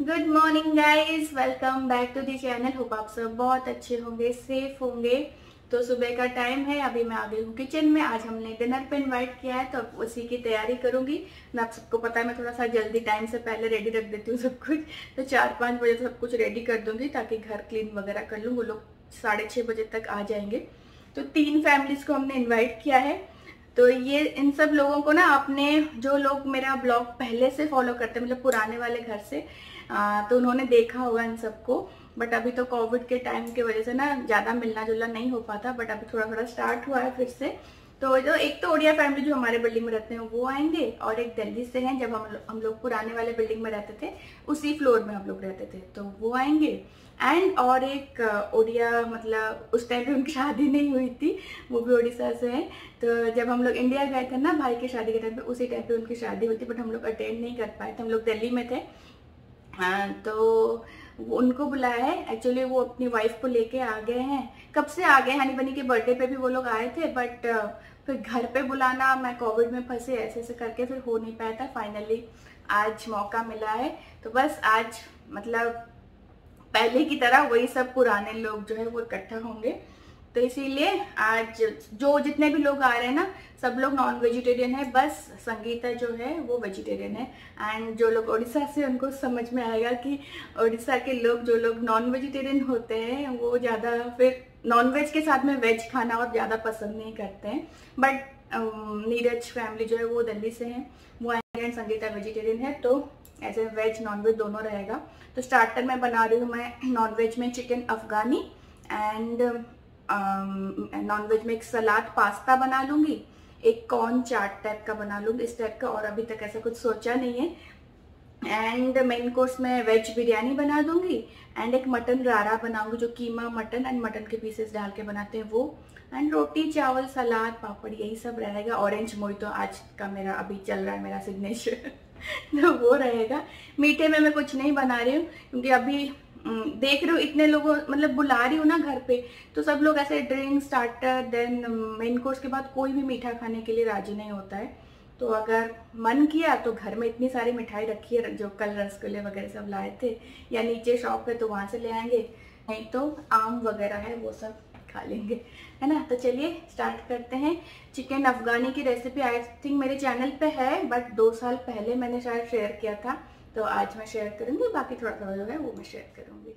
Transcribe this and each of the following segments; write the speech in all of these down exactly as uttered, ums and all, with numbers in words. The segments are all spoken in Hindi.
Good morning guys, welcome back to the channel. Hope आप सब बहुत अच्छे होंगे, सेफ होंगे। तो सुबह का टाइम है, अभी मैं आ गई हूँ किचन में। आज हमने डिनर पे इनवाइट किया है तो अब उसी की तैयारी करूंगी मैं। आप सबको पता है मैं थोड़ा सा जल्दी टाइम से पहले रेडी रख देती हूँ सब कुछ। तो चार पाँच बजे सब कुछ रेडी कर दूंगी ताकि घर क्लीन वगैरह कर लूँ। वो लोग साढ़े छः बजे तक आ जाएंगे। तो तीन फैमिलीज को हमने इन्वाइट किया है। तो ये इन सब लोगों को ना, अपने जो लोग मेरा ब्लॉग पहले से फॉलो करते हैं, मतलब पुराने वाले घर से, आ, तो उन्होंने देखा होगा इन सबको। बट अभी तो कोविड के टाइम की वजह से ना ज़्यादा मिलना जुलना नहीं हो पाता। बट अभी थोड़ा थोड़ा स्टार्ट हुआ है फिर से। तो जो एक तो ओडिया फैमिली जो हमारे बिल्डिंग में रहते हैं वो आएंगे, और एक दिल्ली से हैं, जब हम हम लोग पुराने वाले बिल्डिंग में रहते थे उसी फ्लोर में हम लोग रहते थे, तो वो आएंगे। एंड और एक ओडिया, मतलब उस टाइम पे उनकी शादी नहीं हुई थी, वो भी उड़ीसा से हैं। तो जब हम लोग इंडिया गए थे ना भाई की शादी के टाइम पे, उसी टाइम पे उनकी शादी हुई थी, बट हम लोग अटेंड नहीं कर पाए थे, हम लोग दिल्ली में थे। हाँ, तो उनको बुलाया है। एक्चुअली वो अपनी वाइफ को लेके आ गए हैं, कब से आ गए। हनी बनी के बर्थडे पे भी वो लोग आए थे, बट फिर घर पे बुलाना, मैं कोविड में फंसे, ऐसे ऐसे करके फिर हो नहीं पाया था। फाइनली आज मौका मिला है, तो बस आज मतलब पहले की तरह वही सब पुराने लोग जो है वो इकट्ठा होंगे। तो इसीलिए आज जो जितने भी लोग आ रहे हैं ना, सब लोग नॉन वेजिटेरियन है, बस संगीता जो है वो वेजिटेरियन है। एंड जो लोग उड़ीसा से, उनको समझ में आएगा कि उड़ीसा के लोग, जो लोग नॉन वेजिटेरियन होते हैं, वो ज़्यादा फिर नॉन वेज के साथ में वेज खाना और ज़्यादा पसंद नहीं करते हैं। बट नीरज फैमिली जो है वो दिल्ली से हैं, वो आएंगे। एंड संगीता वेजिटेरियन है, तो ऐसे वेज नॉन वेज दोनों रहेगा। तो स्टार्टर में बना रही हूँ मैं नॉन वेज में chicken Afghani, and non veg में एक सलाद पास्ता बना लूँगी, एक कॉर्न चाट टाइप का बना लूँगी, इस टाइप का। और अभी तक ऐसा कुछ सोचा नहीं है। एंड मेन कोर्स में वेज बिरयानी बना दूंगी, एंड एक मटन रारा बनाऊंगी, जो कीमा मटन एंड मटन के पीसेस डाल के बनाते हैं वो। एंड रोटी चावल सलाद पापड़ यही सब रहेगा। ऑरेंज मोहितो आज का मेरा अभी चल रहा है, मेरा सिग्नेचर तो वो रहेगा। मीठे में मैं कुछ नहीं बना रही हूँ, क्योंकि अभी देख रही हूँ इतने लोगों, मतलब बुला रही हूँ ना घर पे, तो सब लोग ऐसे drink starter then main course के बाद कोई भी मीठा खाने के लिए राजी नहीं होता है। तो अगर मन किया तो घर में इतनी सारी मिठाई रखी है, जो कल रसगुल्ले वगैरह सब लाए थे, या नीचे शॉप पे तो वहाँ से ले आएंगे, नहीं तो आम वगैरह है वो सब खा लेंगे, है ना। तो चलिए स्टार्ट करते हैं। चिकन अफगानी की रेसिपी आई थिंक मेरे चैनल पे है, बट दो साल पहले मैंने शायद शेयर किया था, तो आज मैं शेयर करूँगी। बाकी थोड़ा थोड़ा जो है वो मैं शेयर करूँगी।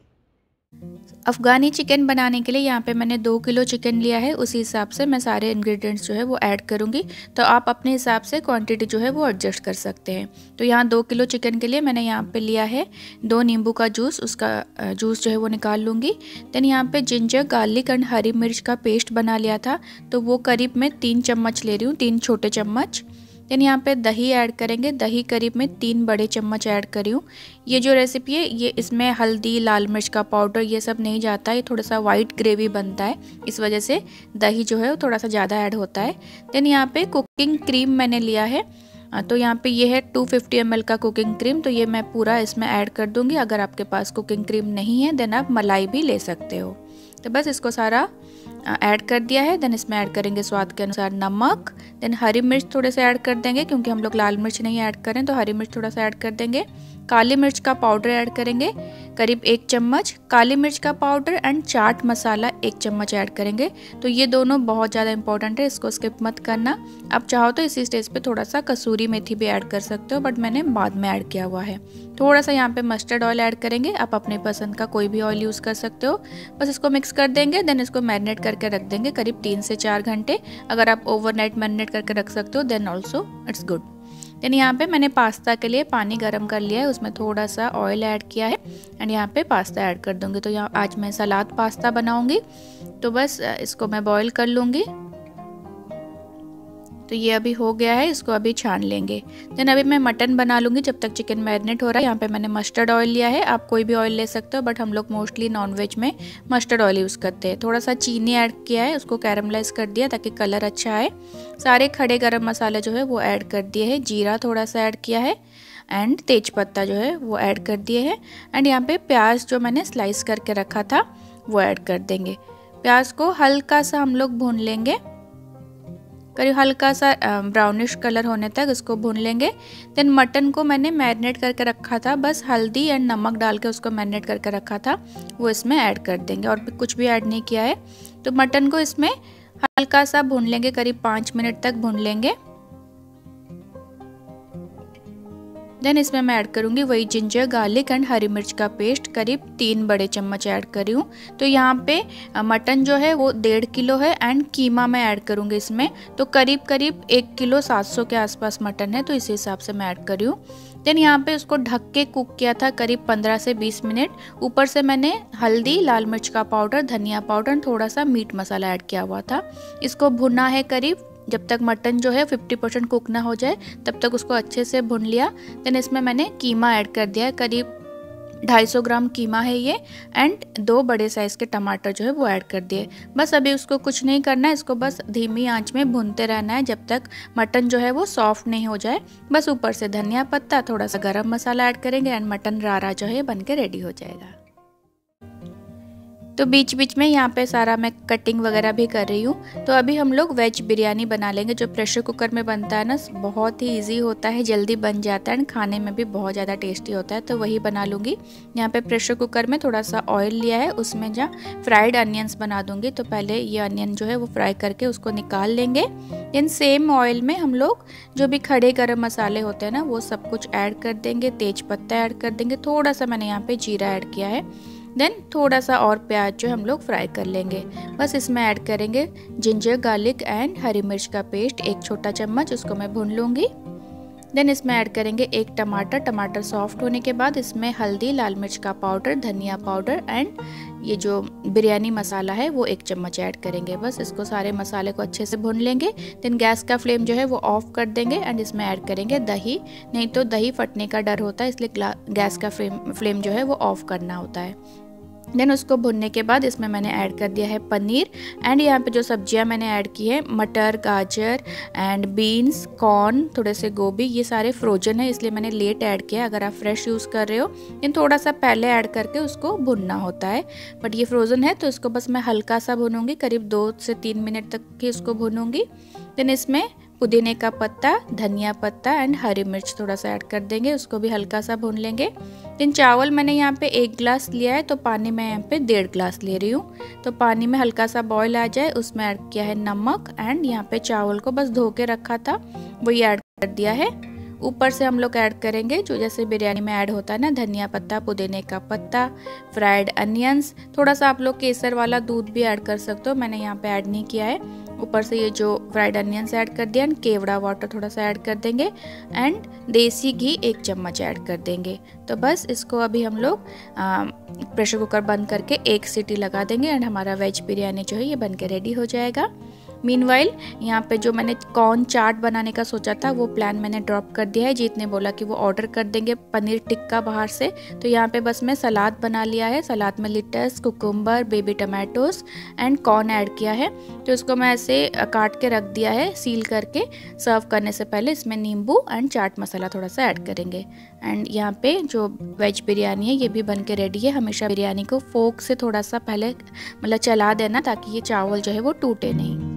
अफ़गानी चिकन बनाने के लिए यहाँ पे मैंने दो किलो चिकन लिया है, उसी हिसाब से मैं सारे इंग्रेडिएंट्स जो है वो ऐड करूँगी। तो आप अपने हिसाब से क्वांटिटी जो है वो एडजस्ट कर सकते हैं। तो यहाँ दो किलो चिकन के लिए मैंने यहाँ पे लिया है दो नींबू का जूस, उसका जूस जो है वो निकाल लूँगी। देन यहाँ पे जिंजर गार्लिक एंड हरी मिर्च का पेस्ट बना लिया था, तो वो करीब में तीन चम्मच ले रही हूँ, तीन छोटे चम्मच। देन यहाँ पे दही ऐड करेंगे, दही करीब में तीन बड़े चम्मच ऐड करी हूँ। ये जो रेसिपी है ये इसमें हल्दी लाल मिर्च का पाउडर ये सब नहीं जाता, ये थोड़ा सा वाइट ग्रेवी बनता है, इस वजह से दही जो है वो थोड़ा सा ज़्यादा ऐड होता है। देन यहाँ पे कुकिंग क्रीम मैंने लिया है, तो यहाँ पे ये है टू फिफ्टी एम एल का कुकिंग क्रीम, तो ये मैं पूरा इसमें ऐड कर दूँगी। अगर आपके पास कुकिंग क्रीम नहीं है देन आप मलाई भी ले सकते हो। तो बस इसको सारा ऐड कर दिया है। देन इसमें ऐड करेंगे स्वाद के अनुसार नमक। देन हरी मिर्च थोड़े से ऐड कर देंगे, क्योंकि हम लोग लाल मिर्च नहीं ऐड करें, तो हरी मिर्च थोड़ा सा ऐड कर देंगे। काली मिर्च का पाउडर ऐड करेंगे करीब एक चम्मच, काली मिर्च का पाउडर एंड चाट मसाला एक चम्मच ऐड करेंगे। तो ये दोनों बहुत ज़्यादा इंपॉर्टेंट है, इसको स्किप मत करना। आप चाहो तो इसी स्टेज पे थोड़ा सा कसूरी मेथी भी ऐड कर सकते हो, बट मैंने बाद में ऐड किया हुआ है। थोड़ा सा यहाँ पे मस्टर्ड ऑयल ऐड करेंगे, आप अपने पसंद का कोई भी ऑयल यूज़ कर सकते हो। बस इसको मिक्स कर देंगे, देन इसको मैरिनेट करके रख देंगे करीब तीन से चार घंटे। अगर आप ओवरनाइट मैरिनेट करके रख सकते हो then also it's good. Then यहाँ पे मैंने पास्ता के लिए पानी गर्म कर लिया है, उसमें थोड़ा सा ऑयल ऐड किया है, एंड यहाँ पे पास्ता ऐड कर दूँगी। तो यहाँ आज मैं सलाद पास्ता बनाऊँगी, तो बस इसको मैं बॉईल कर लूँगी। तो ये अभी हो गया है, इसको अभी छान लेंगे। देन अभी मैं मटन बना लूँगी जब तक चिकन मैरिनेट हो रहा है। यहाँ पे मैंने मस्टर्ड ऑयल लिया है, आप कोई भी ऑयल ले सकते हो, बट हम लोग मोस्टली नॉनवेज में मस्टर्ड ऑयल यूज़ करते हैं। थोड़ा सा चीनी ऐड किया है, उसको कैरमलाइज कर दिया ताकि कलर अच्छा आए। सारे खड़े गरम मसाले जो है वो ऐड कर दिए हैं, जीरा थोड़ा सा ऐड किया है, एंड तेज पत्ता जो है वो ऐड कर दिए हैं। एंड यहाँ पे प्याज जो मैंने स्लाइस करके रखा था वो ऐड कर देंगे। प्याज को हल्का सा हम लोग भून लेंगे। करीब हल्का सा ब्राउनिश कलर होने तक इसको भून लेंगे। देन मटन को मैंने मैरिनेट करके रखा था, बस हल्दी एंड नमक डाल के उसको मैरिनेट करके रखा था, वो इसमें ऐड कर देंगे और कुछ भी ऐड नहीं किया है। तो मटन को इसमें हल्का सा भून लेंगे, करीब पाँच मिनट तक भून लेंगे। देन इसमें मैं ऐड करूँगी वही जिंजर गार्लिक एंड हरी मिर्च का पेस्ट, करीब तीन बड़े चम्मच ऐड करी हूँ। तो यहाँ पे मटन जो है वो डेढ़ किलो है एंड कीमा मैं ऐड करूँगी इसमें, तो करीब करीब एक किलो सात सौ के आसपास मटन है, तो इस हिसाब से मैं ऐड करी हूँ। देन यहाँ पे उसको ढक के कुक किया था करीब पंद्रह से बीस मिनट। ऊपर से मैंने हल्दी, लाल मिर्च का पाउडर, धनिया पाउडर, थोड़ा सा मीट मसाला ऐड किया हुआ था। इसको भुना है करीब जब तक मटन जो है पचास परसेंट कुक ना हो जाए तब तक उसको अच्छे से भून लिया। देन इसमें मैंने कीमा ऐड कर दिया है, करीब ढाई सौ ग्राम कीमा है ये, एंड दो बड़े साइज़ के टमाटर जो है वो ऐड कर दिए। बस अभी उसको कुछ नहीं करना है, इसको बस धीमी आंच में भूनते रहना है जब तक मटन जो है वो सॉफ्ट नहीं हो जाए। बस ऊपर से धनिया पत्ता, थोड़ा सा गरम मसाला ऐड करेंगे एंड मटन रारा जो है बन के रेडी हो जाएगा। तो बीच बीच में यहाँ पे सारा मैं कटिंग वगैरह भी कर रही हूँ। तो अभी हम लोग वेज बिरयानी बना लेंगे, जो प्रेशर कुकर में बनता है ना, बहुत ही इजी होता है, जल्दी बन जाता है एंड खाने में भी बहुत ज़्यादा टेस्टी होता है, तो वही बना लूँगी। यहाँ पे प्रेशर कुकर में थोड़ा सा ऑयल लिया है, उसमें जहाँ फ्राइड अनियंस बना दूँगी। तो पहले ये अनियन जो है वो फ्राई करके उसको निकाल लेंगे। देन सेम ऑयल में हम लोग जो भी खड़े गरम मसाले होते हैं ना वो सब कुछ ऐड कर देंगे, तेज पत्ता ऐड कर देंगे, थोड़ा सा मैंने यहाँ पे जीरा ऐड किया है। देन थोड़ा सा और प्याज जो हम लोग फ्राई कर लेंगे। बस इसमें ऐड करेंगे जिंजर गार्लिक एंड हरी मिर्च का पेस्ट, एक छोटा चम्मच, उसको मैं भून लूँगी। देन इसमें ऐड करेंगे एक टमाटर। टमाटर सॉफ्ट होने के बाद इसमें हल्दी, लाल मिर्च का पाउडर, धनिया पाउडर एंड ये जो बिरयानी मसाला है वो एक चम्मच ऐड करेंगे। बस इसको सारे मसाले को अच्छे से भून लेंगे। देन गैस का फ्लेम जो है वो ऑफ कर देंगे एंड इसमें ऐड करेंगे दही, नहीं तो दही फटने का डर होता है, इसलिए गैस का फ्लेम फ्लेम जो है वो ऑफ करना होता है। देन उसको भुनने के बाद इसमें मैंने ऐड कर दिया है पनीर एंड यहाँ पे जो सब्जियाँ मैंने ऐड की है, मटर, गाजर एंड बीन्स, कॉर्न, थोड़े से गोभी, ये सारे फ्रोजन है इसलिए मैंने लेट ऐड किया। अगर आप फ्रेश यूज़ कर रहे हो इन थोड़ा सा पहले ऐड करके उसको भुनना होता है, बट ये फ्रोज़न है तो इसको बस मैं हल्का सा भूनूंगी, करीब दो से तीन मिनट तक ही इसको भूनूंगी। देन इसमें पुदीने का पत्ता, धनिया पत्ता एंड हरी मिर्च थोड़ा सा ऐड कर देंगे, उसको भी हल्का सा भून लेंगे। देन चावल मैंने यहाँ पे एक गिलास लिया है, तो पानी मैं यहाँ पे डेढ़ गिलास ले रही हूँ। तो पानी में हल्का सा बॉईल आ जाए उसमें ऐड किया है नमक एंड यहाँ पे चावल को बस धो के रखा था वही ऐड कर दिया है। ऊपर से हम लोग ऐड करेंगे जो जैसे बिरयानी में ऐड होता है ना, धनिया पत्ता, पुदीने का पत्ता, फ्राइड अनियंस, थोड़ा सा आप लोग केसर वाला दूध भी ऐड कर सकते हो, मैंने यहाँ पे ऐड नहीं किया है। ऊपर से ये जो फ्राइड अनियंस ऐड कर दिया एंड केवड़ा वाटर थोड़ा सा ऐड कर देंगे एंड देसी घी एक चम्मच ऐड कर देंगे। तो बस इसको अभी हम लोग प्रेशर कुकर बंद करके एक सीटी लगा देंगे एंड हमारा वेज बिरयानी जो है ये बन के रेडी हो जाएगा। मीनवाइल यहाँ पे जो मैंने कॉर्न चाट बनाने का सोचा था वो प्लान मैंने ड्रॉप कर दिया है। जीत ने बोला कि वो ऑर्डर कर देंगे पनीर टिक्का बाहर से, तो यहाँ पे बस मैं सलाद बना लिया है। सलाद में lettuce, cucumber, baby tomatoes and corn add किया है, तो इसको मैं ऐसे काट के रख दिया है सील करके। सर्व करने से पहले इसमें नींबू एंड चाट मसाला थोड़ा सा ऐड करेंगे। एंड यहाँ पे जो वेज बिरयानी है ये भी बन के रेडी है। हमेशा बिरयानी को फोक से थोड़ा सा पहले मतलब चला देना ताकि ये चावल जो है वो टूटे नहीं।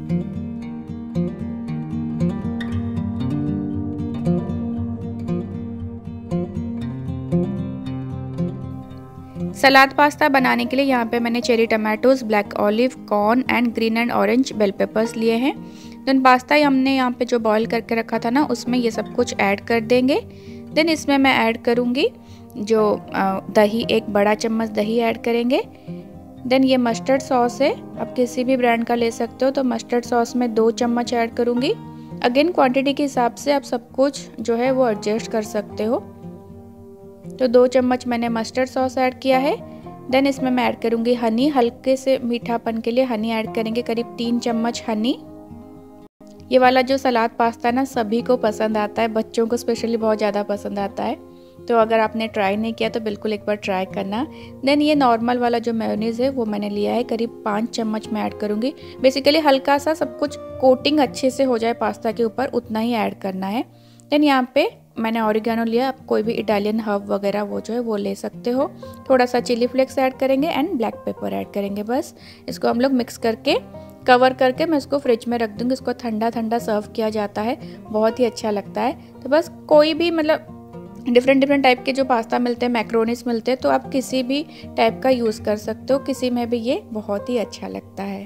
सलाद पास्ता बनाने के लिए यहाँ पे मैंने cherry tomatoes, black olive, corn and green and orange bell peppers लिए हैं। देन पास्ता हमने यहाँ पे जो बॉईल करके रखा था ना उसमें ये सब कुछ ऐड कर देंगे। देन इसमें मैं ऐड करूँगी जो दही, एक बड़ा चम्मच दही ऐड करेंगे। देन ये मस्टर्ड सॉस है, आप किसी भी ब्रांड का ले सकते हो, तो मस्टर्ड सॉस में दो चम्मच ऐड करूँगी। अगेन क्वांटिटी के हिसाब से आप सब कुछ जो है वो एडजस्ट कर सकते हो। तो दो चम्मच मैंने मस्टर्ड सॉस ऐड किया है। देन इसमें मैं ऐड करूँगी हनी, हल्के से मीठापन के लिए हनी ऐड करेंगे, करीब तीन चम्मच हनी। ये वाला जो सलाद पास्ता ना सभी को पसंद आता है, बच्चों को स्पेशली बहुत ज़्यादा पसंद आता है, तो अगर आपने ट्राई नहीं किया तो बिल्कुल एक बार ट्राई करना। देन ये नॉर्मल वाला जो मेयोनीज है वो मैंने लिया है, करीब पाँच चम्मच मैं ऐड करूँगी। बेसिकली हल्का सा सब कुछ कोटिंग अच्छे से हो जाए पास्ता के ऊपर उतना ही ऐड करना है। देन यहाँ पे मैंने ऑरिगेनो लिया, आप कोई भी इटालियन हर्ब वगैरह वो जो है वो ले सकते हो। थोड़ा सा चिली फ्लेक्स ऐड करेंगे एंड ब्लैक पेपर ऐड करेंगे। बस इसको हम लोग मिक्स करके कवर करके मैं इसको फ्रिज में रख दूँगी। इसको ठंडा ठंडा सर्व किया जाता है, बहुत ही अच्छा लगता है। तो बस कोई भी मतलब डिफरेंट डिफरेंट टाइप के जो पास्ता मिलते हैं, मैक्रोनीस मिलते हैं, तो आप किसी भी टाइप का यूज़ कर सकते हो, किसी में भी ये बहुत ही अच्छा लगता है।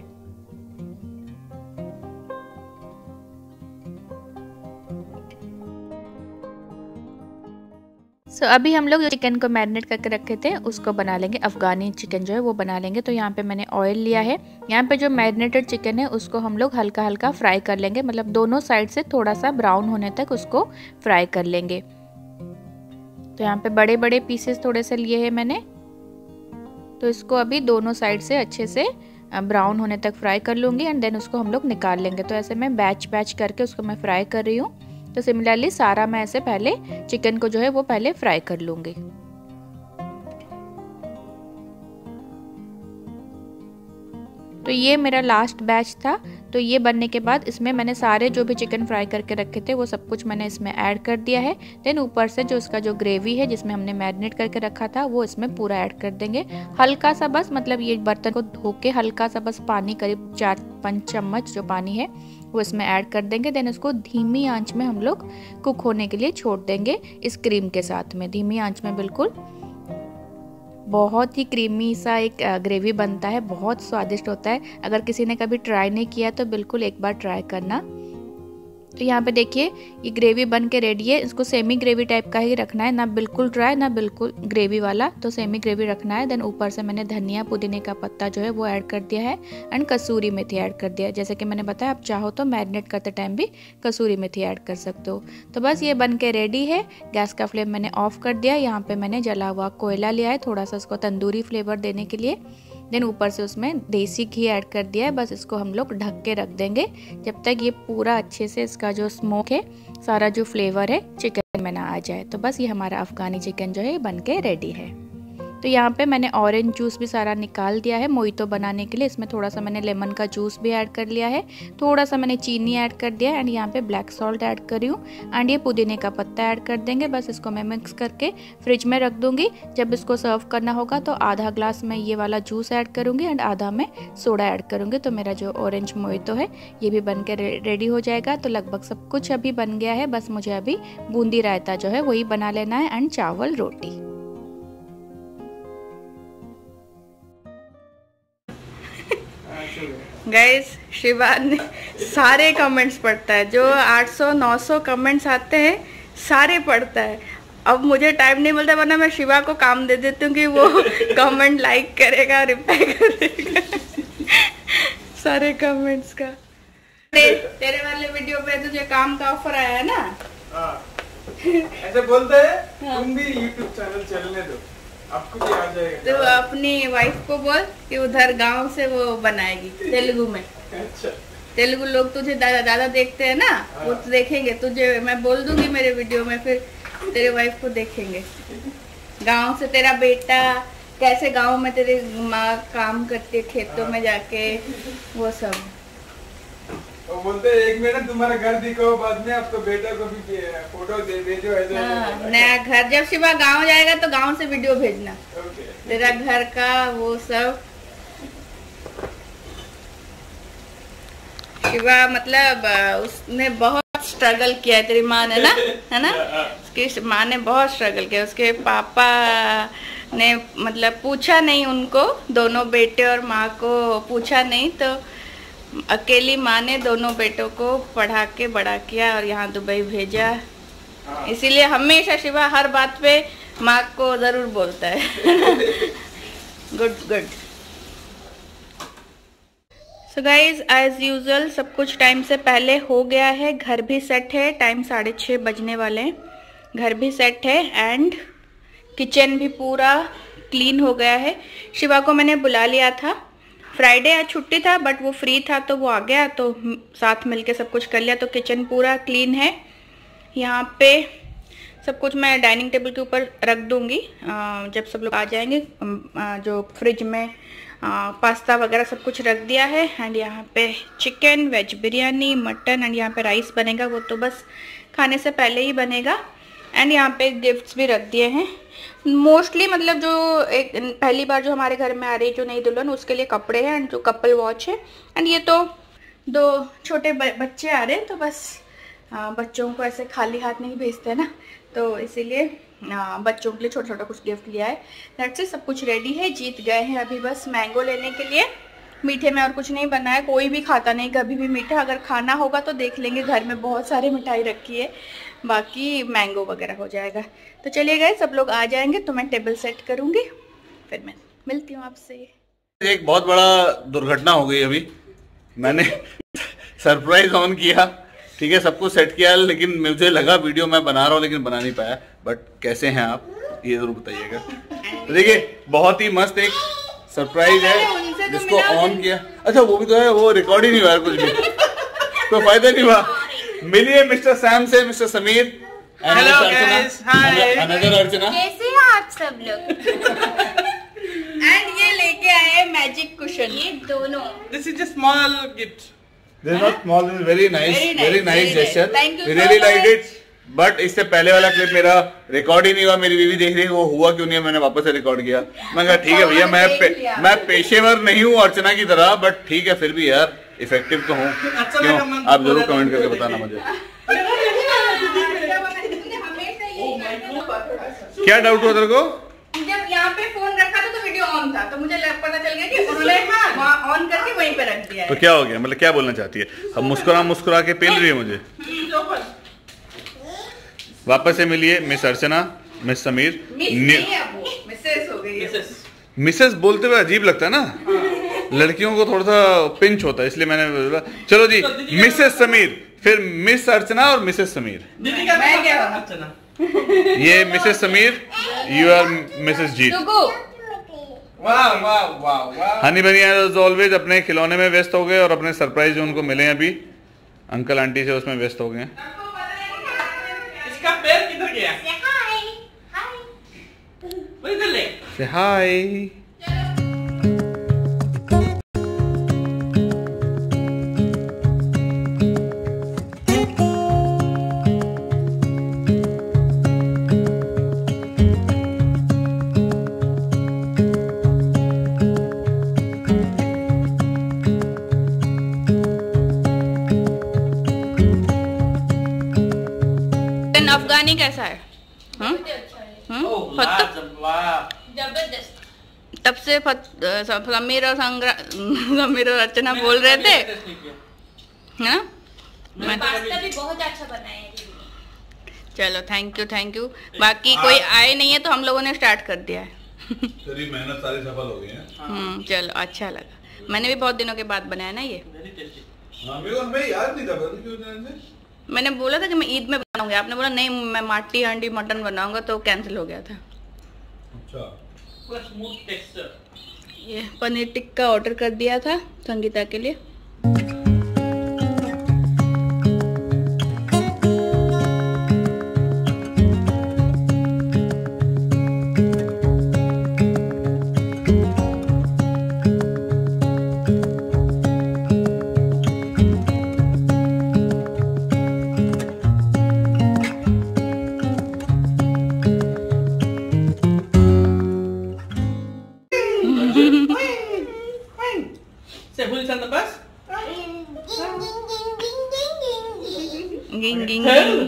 सो so, अभी हम लोग जो चिकन को मैरिनेट करके रखे थे उसको बना लेंगे, अफ़गानी चिकन जो है वो बना लेंगे। तो यहाँ पे मैंने ऑयल लिया है। यहाँ पे जो मैरिनेटेड चिकन है उसको हम लोग हल्का हल्का फ्राई कर लेंगे, मतलब दोनों साइड से थोड़ा सा ब्राउन होने तक उसको फ्राई कर लेंगे। तो यहाँ पे बड़े बड़े पीसेस थोड़े से लिए हैं मैंने, तो इसको अभी दोनों साइड से अच्छे से ब्राउन होने तक फ्राई कर लूँगी एंड देन उसको हम लोग निकाल लेंगे। तो ऐसे मैं बैच बैच करके उसको मैं फ्राई कर रही हूँ। तो सिमिलरली सारा मैं ऐसे पहले चिकन को जो है वो पहले फ्राई कर लूँगी। तो ये मेरा लास्ट बैच था। तो ये बनने के बाद इसमें मैंने सारे जो भी चिकन फ्राई करके रखे थे वो सब कुछ मैंने इसमें ऐड कर दिया है। देन ऊपर से जो इसका जो ग्रेवी है जिसमें हमने मैरिनेट करके रखा था वो इसमें पूरा ऐड कर देंगे। हल्का सा बस, मतलब ये बर्तन को धो के हल्का सा बस पानी, करीब चार पाँच चम्मच जो पानी है वो इसमें ऐड कर देंगे। देन इसको धीमी आंच में हम लोग कुक होने के लिए छोड़ देंगे इस क्रीम के साथ में, धीमी आंच में बिल्कुल। बहुत ही क्रीमी सा एक ग्रेवी बनता है, बहुत स्वादिष्ट होता है। अगर किसी ने कभी ट्राई नहीं किया तो बिल्कुल एक बार ट्राई करना। तो यहाँ पे देखिए ये ग्रेवी बन के रेडी है। इसको सेमी ग्रेवी टाइप का ही रखना है, ना बिल्कुल ड्राई ना बिल्कुल ग्रेवी वाला, तो सेमी ग्रेवी रखना है। देन ऊपर से मैंने धनिया पुदीने का पत्ता जो है वो ऐड कर दिया है एंड कसूरी मेथी ऐड कर दिया है। जैसे कि मैंने बताया, आप चाहो तो मैरिनेट करते टाइम भी कसूरी मेथी ऐड कर सकते हो। तो बस ये बन के रेडी है। गैस का फ्लेम मैंने ऑफ कर दिया। यहाँ पे मैंने जला हुआ कोयला लिया है थोड़ा सा इसको तंदूरी फ्लेवर देने के लिए। देन ऊपर से उसमें देसी घी ऐड कर दिया है। बस इसको हम लोग ढक के रख देंगे जब तक ये पूरा अच्छे से इसका जो स्मोक है, सारा जो फ्लेवर है चिकन में ना आ जाए। तो बस ये हमारा अफ़गानी चिकन जो है बन के रेडी है। तो यहाँ पे मैंने ऑरेंज जूस भी सारा निकाल दिया है मोहितो बनाने के लिए। इसमें थोड़ा सा मैंने लेमन का जूस भी ऐड कर लिया है, थोड़ा सा मैंने चीनी ऐड कर दिया एंड यहाँ पे ब्लैक सॉल्ट ऐड कर रही हूँ एंड ये पुदीने का पत्ता ऐड कर देंगे। बस इसको मैं मिक्स करके फ्रिज में रख दूँगी। जब इसको सर्व करना होगा तो आधा ग्लास में ये वाला जूस ऐड करूँगी एंड आधा में सोडा ऐड करूँगी। तो मेरा जो ऑरेंज मोहितो है ये भी बन के रेडी हो जाएगा। तो लगभग सब कुछ अभी बन गया है। बस मुझे अभी बूंदी रायता जो है वही बना लेना है एंड चावल रोटी। गाइस शिवा ने सारे कमेंट्स पढ़ता है, जो आठ सौ नौ सौ कमेंट्स आते हैं सारे पढ़ता है। अब मुझे टाइम नहीं मिलता, वरना मैं शिवा को काम दे देती हूँ कि वो कमेंट लाइक करेगा, रिप्लाई करेगा सारे कमेंट्स का। ते, तेरे वाले वीडियो पे तुझे काम का ऑफर आया है ना? ऐसे बोलते हैं, तुम भी यूट्यूब चैनल चलने दो, आपको भी आ जाएगा। तो अपनी वाइफ को बोल कि उधर गांव से वो बनाएगी तेलुगु में। अच्छा, तेलुगु लोग तुझे दादा दादा देखते हैं ना, वो तो देखेंगे तुझे। मैं बोल दूंगी मेरे वीडियो में, फिर तेरे वाइफ को देखेंगे। गांव से तेरा बेटा कैसे गांव में तेरी माँ काम करती है खेतों में जाके, वो सब। वो बोलते हैं एक मिनट तुम्हारा घर दिखाओ, बाद में अब तो बेटा को भी फोटो दे भेजो ऐसे। हाँ, नया घर जब शिवा गांव जाएगा तो गांव से वीडियो भेजना तेरा घर का, वो सब। शिवा मतलब उसने बहुत स्ट्रगल किया है, तेरी माँ ने ना, है ना? उसकी माँ ने बहुत स्ट्रगल किया। उसके पापा ने मतलब पूछा नहीं उनको, दोनों बेटे और माँ को पूछा नहीं, तो अकेली माँ ने दोनों बेटों को पढ़ा के बड़ा किया और यहाँ दुबई भेजा। इसीलिए हमेशा शिवा हर बात पे माँ को जरूर बोलता है। Good good. So guys as usual सब कुछ टाइम से पहले हो गया है। घर भी सेट है, टाइम साढ़े छः बजने वाले हैं। घर भी सेट है एंड किचन भी पूरा क्लीन हो गया है। शिवा को मैंने बुला लिया था, फ्राइडे आज छुट्टी था बट वो फ्री था तो वो आ गया, तो साथ मिलके सब कुछ कर लिया। तो किचन पूरा क्लीन है। यहाँ पे सब कुछ मैं डाइनिंग टेबल के ऊपर रख दूँगी जब सब लोग आ जाएंगे। जो फ्रिज में पास्ता वगैरह सब कुछ रख दिया है एंड यहाँ पे chicken, veg biryani, mutton and यहाँ पे राइस बनेगा। वो तो बस खाने से पहले ही बनेगा। एंड यहाँ पे गिफ्ट्स भी रख दिए हैं। मोस्टली मतलब जो एक पहली बार जो हमारे घर में आ रही है जो नई दुल्हन, उसके लिए कपड़े हैं एंड जो कपल वॉच है। एंड ये तो दो छोटे बच्चे आ रहे हैं, तो बस आ, बच्चों को ऐसे खाली हाथ नहीं भेजते हैं ना, तो इसीलिए बच्चों के लिए छोटा छोटा कुछ गिफ्ट लिया है। दैट्स इट, सब कुछ रेडी है। जीत गए हैं अभी बस मैंगो लेने के लिए। मीठे में और कुछ नहीं बना है, कोई भी खाता नहीं कभी भी मीठा। अगर खाना होगा तो देख लेंगे, घर में बहुत सारी मिठाई रखी है, बाकी मैंगो वगैरह हो जाएगा। तो चलिए गए, सब लोग आ जाएंगे तो मैं टेबल सेट करूँगी, फिर मैं मिलती हूँ आपसे। एक बहुत बड़ा दुर्घटना हो गई अभी। मैंने सरप्राइज ऑन किया, ठीक है, सब कुछ सेट किया, लेकिन मुझे लगा वीडियो मैं बना रहा हूँ लेकिन बना नहीं पाया। बट कैसे हैं आप, ये जरूर बताइएगा। तो देखिए, बहुत ही मस्त एक सरप्राइज है जिसको ऑन किया। अच्छा वो भी तो है, वो रिकॉर्ड ही नहीं हुआ कुछ भी, तो फायदा नहीं हुआ। मिलिए मिस्टर सैम से, mister Sameer. Hello guys, hi. Another Archana. कैसे हैं आप सब लोग? एंड ये लेके आए मैजिक कुशन, ये दोनों। This is a small gift. This is not small, this is very nice, Very nice, very nice very gesture. nice. Thank you We so really much. liked it. But इससे पहले वाला क्लिप मेरा रिकॉर्ड ही नहीं हुआ। मेरी बीवी देख रही है वो हुआ क्यों नहीं है, मैंने वापस से रिकॉर्ड किया। मैं कहा ठीक है भैया, मैं पे, मैं पेशेवर नहीं हूँ अर्चना की तरह, बट ठीक है फिर भी यार इफेक्टिव तो हूँ। क्यों, आप जरूर कमेंट करके बताना मुझे क्या डाउट हुआ तेरे को। जब यहाँ पे फोन रखा था तो वीडियो ऑन था, तो मुझे पता चल गया कि उन्होंने वहाँ ऑन करके वहीं पे रख दिया है। तो क्या हो गया, मतलब क्या बोलना चाहती है? अब मुस्कुरा मुस्कुरा के पेल रही है मुझे। वापस से मिलिए miss Archana, miss Sameer. Mrs हो गई है। मिसेस बोलते हुए अजीब लगता है ना, लड़कियों को थोड़ा सा पिंच होता है, इसलिए मैंने बोला। चलो जी, मिसेस समीर, फिर मिस अर्चना और मिसेस समीर। दीदी का मैं क्या अर्चना, ये Mrs Sameer, you are Mrs Jeet. वाह वाह वाह वाह। हनी बनी एज ऑलवेज अपने खिलौने में व्यस्त हो गए और अपने सरप्राइज जो उनको मिले अभी अंकल आंटी से उसमें व्यस्त हो गए। इसका पैर किधर गया? Say hi. अफगानी कैसा है? हम्म जबरदस्त। तब से समीर और समीर और अर्चना बोल रहे थे, है ना? पास्ता भी बहुत अच्छा बनाया है। चलो थैंक यू थैंक यू। बाकी कोई आए नहीं है तो हम लोगों ने स्टार्ट कर दिया है। तेरी मेहनत सारी सफल हो गई है। हम्म चलो अच्छा लगा। मैंने भी बहुत दिनों के बाद बनाया ना ये। मैं याद नहीं था, मैंने बोला था कि मैं ईद में बनाऊंगी, आपने बोला नहीं मैं माटी हांडी मटन बनाऊंगा, तो कैंसिल हो गया था। अच्छा, पूरा स्मूथ टेक्सचर। ये पनीर टिक्का ऑर्डर कर दिया था संगीता के लिए। Ging ging ging.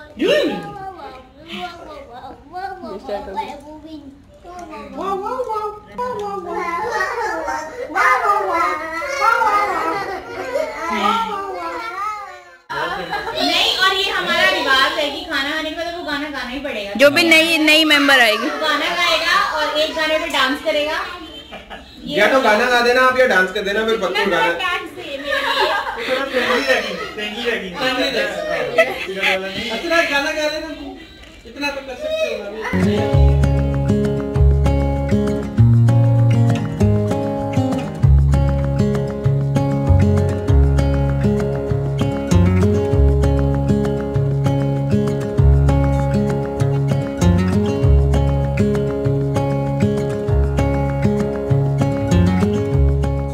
नहीं, और ये हमारा रिवाज है कि खाना खाने के बाद वो गाना गाना ही पड़ेगा। जो भी नई नई मेंबर आएगी गाना गाएगा और एक गाने पे डांस करेगा। या तो गाना गा देना आप या डांस कर देना, फिर पक्का गाना। डांस से अच्छा गाना गा देना, इतना तो कर सकते हो।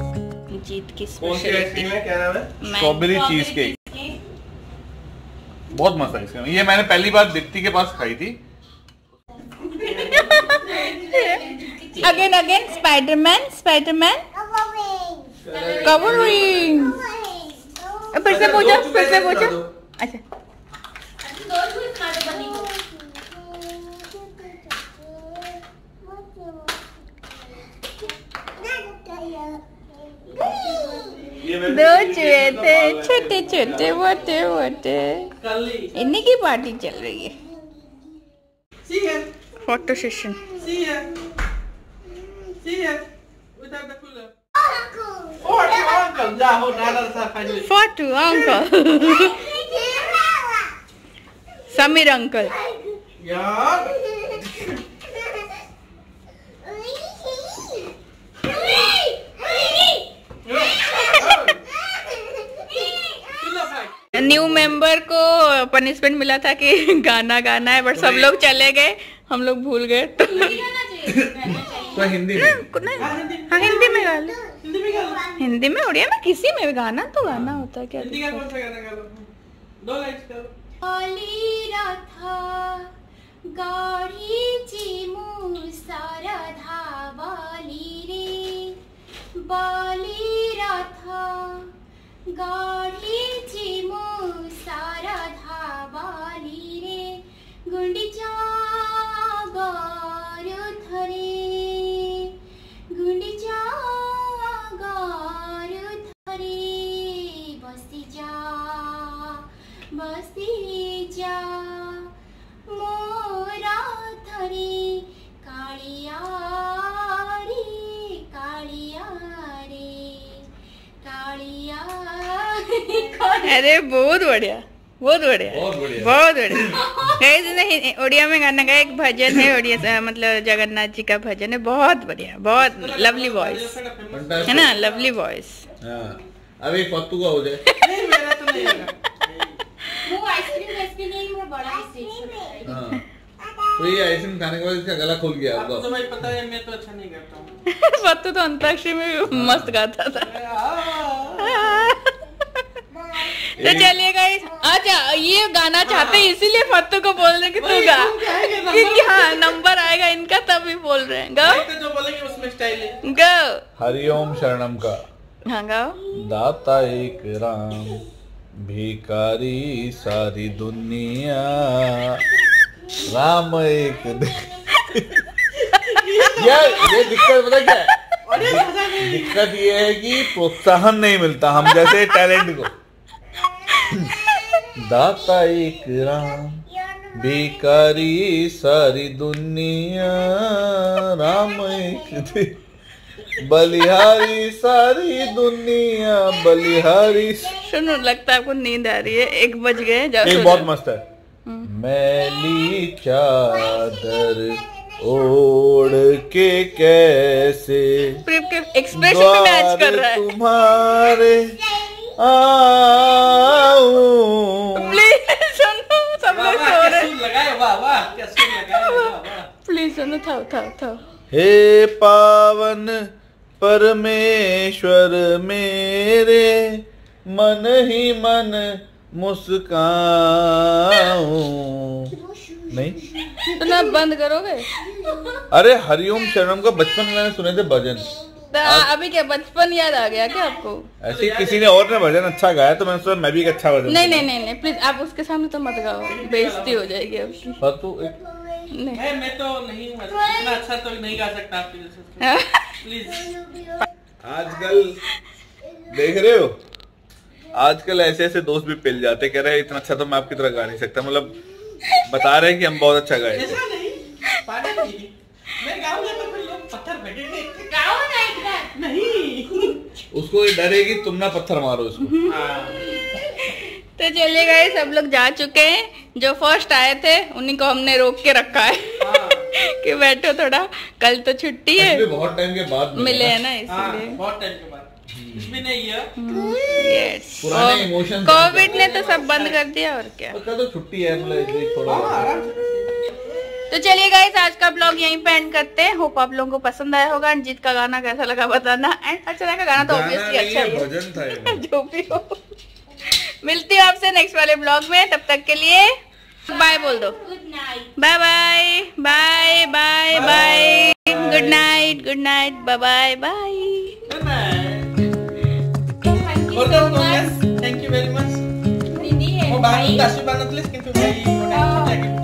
जीत की कौन सी आइसक्रीम है, क्या नाम है? Strawberry cheese cake. बहुत मस्त आइसक्रीम। ये मैंने पहली बार दीप्ति के पास खाई थी। Again again Spiderman Spiderman covering. फिर से पूछो फिर से पूछो। अच्छा दो चूहे थे छोटे छोटे मोटे मोटे, इन्हीं की पार्टी चल रही है। Photo session. Photo uncle Sameer uncle. New member को पनिशमेंट मिला था कि गाना गाना है, बट सब लोग चले गए, हम लोग भूल गए। तो, तो हिंदी में हाँ हिंदी में गा लो, हिंदी में उड़िया में किसी में भी गाना तो गाना होता है क्या? गाड़ी सारा धावाली रे बाली रथा गाड़ी चिमू सारा धावाली रे गुंडीचा गारू थरे गुंडीचा गारू थरे बसी जा बसी जा मोरा थरे कालिया रे कालिया रे कालिया। अरे बहुत बढ़िया बहुत बढ़िया बहुत बढ़िया बहुत बढ़िया। उड़िया में गाना गाया, एक भजन है उड़िया मतलब जगन्नाथ जी का भजन है, बहुत बढ़िया, बहुत लवली वॉइस है ना, लवली वॉइस। अभी फत्तू का हो जाए। नहीं मेरा तो नहीं होगा। वो आइसक्रीम रेसिपी नहीं, वो बड़ा स्टेज। हां तो ये आइसक्रीम खाने के बाद इसका गला खुल गया। आपको तो भाई पता है मैं तो अच्छा नहीं करता हूं। फत्तू तो अंताक्षरी में मस्त गाता था। तो चलिए गाइस, अच्छा ये गाना चाहते हैं इसीलिए फत्तू को बोल रहे कि तू गा, क्योंकि हाँ नंबर आएगा इनका तभी बोल रहे हैं। गाओ जो बोलेंगे उसमें स्टाइल है। गाओ हरिओम शरणम का। हाँ गाओ। दाता एक राम भिखारी सारी दुनिया राम एक यार ये दिक्कत पता क्या है? दिक्कत ये है कि प्रोत्साहन नहीं मिलता हम जैसे टैलेंट को। दाता एक राम भिखारी सारी दुनिया राम एक बलिहारी सारी दुनिया बलिहारी। सुनो लगता है आपको नींद आ रही है, एक बज गए। ये बहुत मस्त है। मैली चादर ओढ़ के कैसे एक्सप्रेशन में मैच कर रहा है तुम्हारे आऊं। प्लीज सुनो, सब लोग सो रहे हैं। लगाए वाह वाह क्या सुन लगाए वाह वाह। प्लीज सुनो, था था था। हे पावन परमेश्वर मेरे मन ही मन मुस्काऊं। नहीं तो ना बंद करोगे? अरे हरिओम शरणम का बचपन में मैंने सुने थे भजन। तो अभी क्या बचपन याद आ गया क्या आपको? ऐसे किसी ने और ने भजन अच्छा गाया तो मैंने सोचा मैं भी एक अच्छा भजन। नहीं नहीं नहीं नहीं प्लीज आप उसके सामने तो मत गाओ, बेइज्जती हो जाएगी आपकी। पर तू एक... नहीं मैं मैं तो नहीं हूँ इतना अच्छा तो नहीं गा सकता आपके जैसे। प्लीज आजकल देख रहे हो, आजकल ऐसे ऐसे दोस्त भी पिल जाते, कह रहे हैं इतना अच्छा तो मैं आपकी तरह गा नहीं सकता, मतलब बता रहे हैं कि हम बहुत अच्छा गाए। ऐसा नहीं पागल नहीं, मैं गाऊंगा तो फिर लोग पत्थर फेंकेंगे। गाओ ना इधर नहीं, उसको डर है कि तुम ना पत्थर मारो उसको। तो चलिए गाइस सब लोग जा चुके हैं, जो फर्स्ट आए थे उन्हीं को हमने रोक के रखा है कि बैठो थोड़ा, कल तो छुट्टी है, बहुत टाइम के बाद मिले है ना इसलिए। बहुत टाइम के बाद इसमें नहीं है। यस पुराने इमोशंस कोविड ने तो सब बंद कर दिया और क्या। तो छुट्टी है मतलब थोड़ा। तो चलिए गाइस आज का ब्लॉग यहीं पे एंड करते हैं। होप आप लोगों को पसंद आया होगा। अंजित का गाना कैसा लगा बताना। एंड अर्चना का गाना तो ऑब्वियसली अच्छा ही है, भजन था जो भी हो। मिलती हूँ आपसे नेक्स्ट वाले ब्लॉग में, तब तक के लिए बाय बोल दो। Good night. Bye bye bye bye bye. Good night good night bye bye bye. Thank you very much. Hindi है Oh, bago kasi ba na-click into my